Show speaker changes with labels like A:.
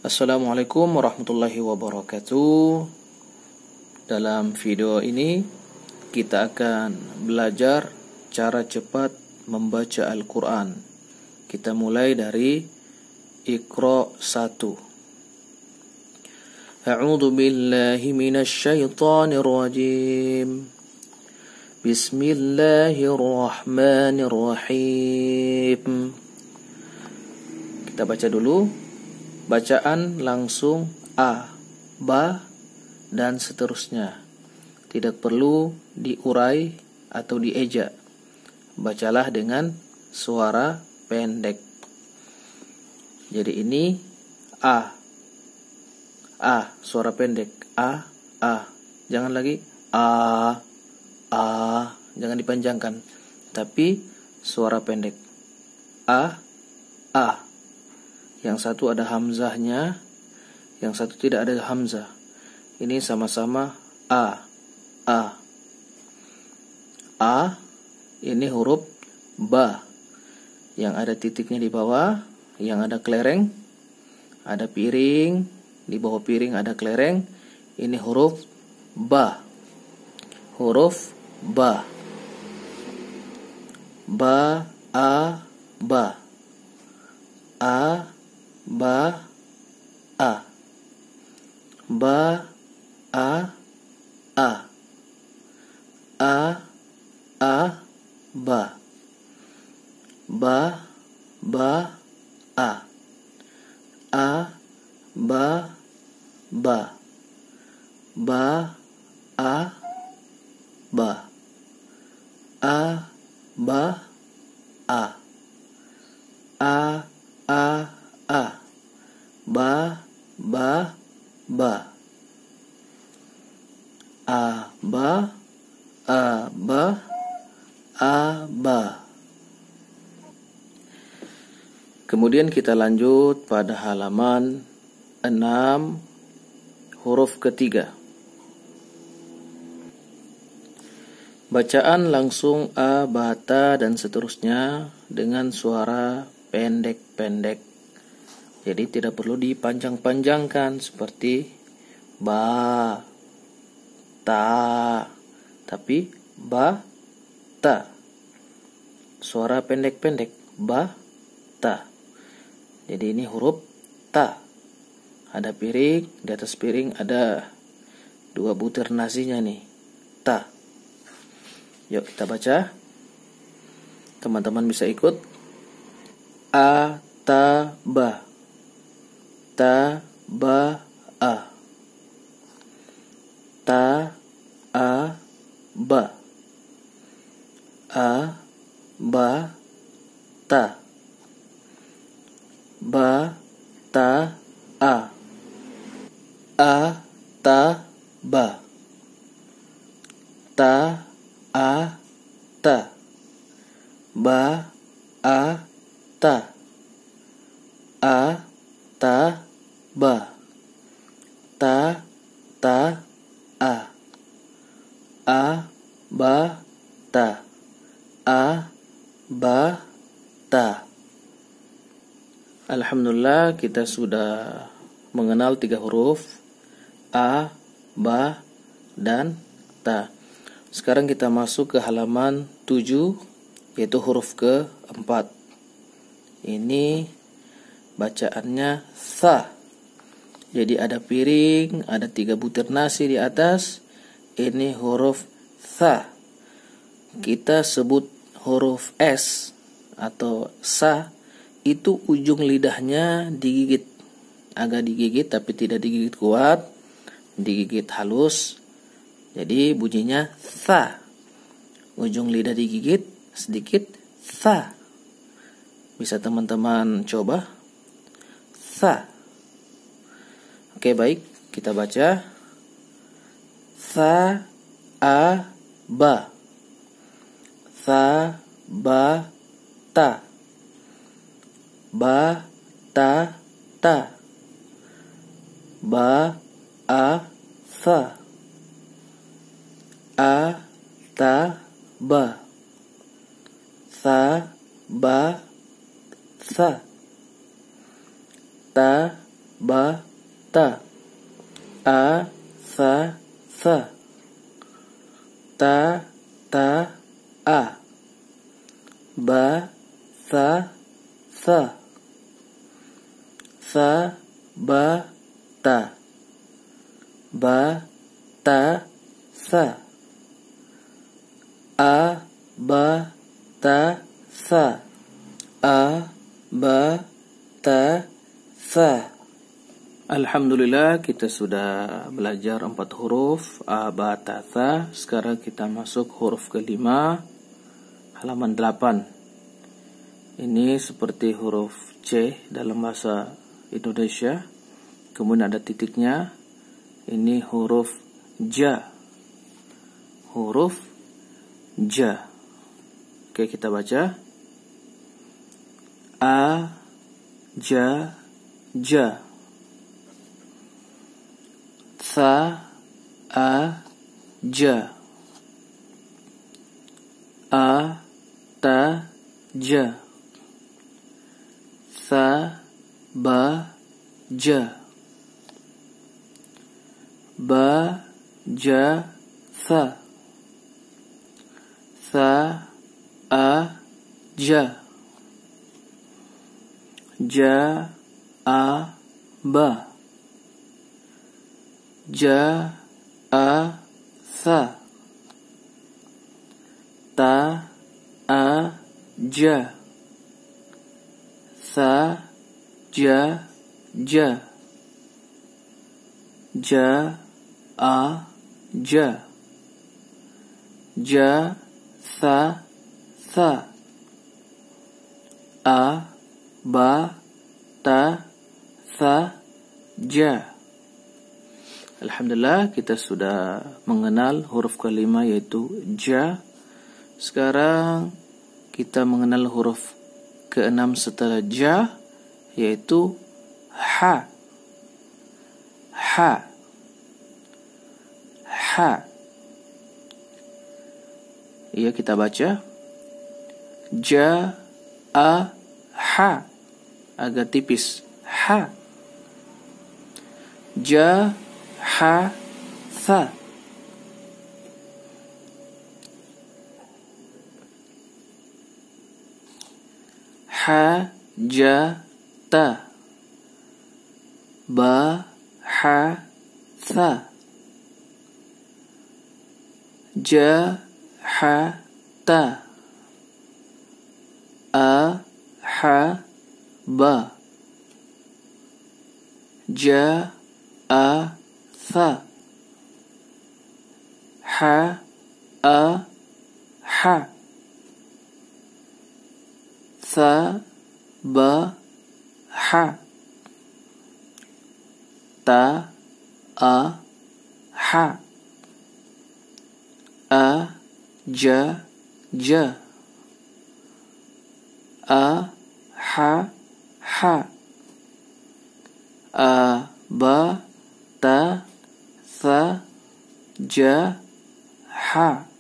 A: Assalamualaikum warahmatullahi wabarakatuh. Dalam video ini kita akan belajar cara cepat membaca Al-Quran. Kita mulai dari Iqra 1. A'udzu billahi minasy syaithanir rajim. Bismillahirrahmanirrahim. Kita baca dulu. Bacaan langsung A, ba, dan seterusnya. Tidak perlu diurai atau dieja. Bacalah dengan suara pendek. Jadi ini A. A, suara pendek. A, A. Jangan lagi A, A. Jangan dipanjangkan. Tapi suara pendek. A, A. Yang satu ada hamzahnya, yang satu tidak ada hamzah. Ini sama-sama A, A. A, ini huruf ba, yang ada titiknya di bawah, yang ada kelereng, ada piring, di bawah piring ada kelereng. Ini huruf ba, huruf ba. Ba, A, ba. A, ba, A. Ba, A, A. A, ba. Ba, A. A, ba, Ba, A, ba. A, ba, A. A, ba, ba. A, ba, A, ba. Kemudian kita lanjut pada halaman 6, huruf ketiga. Bacaan langsung A, ba, ta, dan seterusnya dengan suara pendek-pendek. Jadi tidak perlu dipanjang-panjangkan seperti ba, ta, tapi ba, ta. Suara pendek-pendek, ba, ta. Jadi ini huruf ta. Ada piring, di atas piring ada 2 butir nasinya nih, ta. Yuk kita baca. Teman-teman bisa ikut. A, ta, ba. Ta, ba, a. Ta, a, ba. A, ba, ta. Ba, ta, a. A, ta, ba. Ta, a, ta. Ba, a, ta. A, ta, ba. Ta, a. A, ba, ta. A, ba, ta. Alhamdulillah, kita sudah mengenal 3 huruf A, ba, dan ta. Sekarang kita masuk ke halaman 7, yaitu huruf ke-4. Ini bacaannya tha. Jadi ada piring, ada 3 butir nasi di atas. Ini huruf tha. Kita sebut huruf S atau sa, itu ujung lidahnya digigit. Agak digigit tapi tidak digigit kuat, digigit halus. Jadi bunyinya tha. Ujung lidah digigit sedikit, tha. Bisa teman-teman coba. Tha. Oke, baik, kita baca. Tha, a, ba. Tha, ba, ta. Ba, ta, ta. Ba, a, tha. A, ta, ba. Tha, ba, tha. Ta, ba, ta. A, sa, ta, a. Ba, sa, ba, ta. Ba, ta, sa. A, ba, ta, sa. A, ba, ta, sa. Alhamdulillah, kita sudah belajar 4 huruf A, ba, ta, sa. Sekarang kita masuk huruf kelima, halaman 8. Ini seperti huruf C dalam bahasa Indonesia. Kemudian ada titiknya. Ini huruf ja. Huruf ja. Oke, kita baca. A, ja, ja. Sa, a, ja. A, ta, ja. Sa, ba, ja. Ba, ja, sa. Sa, a, ja. Ja, a, ba. Ja, a, sa. Ta, a, ja. Sa, ja, ja. Ja, a, ja. Ja, sa, sa. A, ba, ta, sa, ja. Alhamdulillah, kita sudah mengenal huruf kelima yaitu ja. Sekarang kita mengenal huruf keenam setelah ja yaitu ha. Ha. Ha. Ya, kita baca. Ja, a, ha. Agak tipis. Ha. Ja, ha, sa. Ha, ja, ta. Ba, ha, sa. Ja, ha, ta. A, ha, ba. Ja, a, sa. Ha, a, ha. Sa, ba, ha. Ta, a, ha. A, ja, ja. A, ha, ha. A, ba, ta, sa, ja, ha.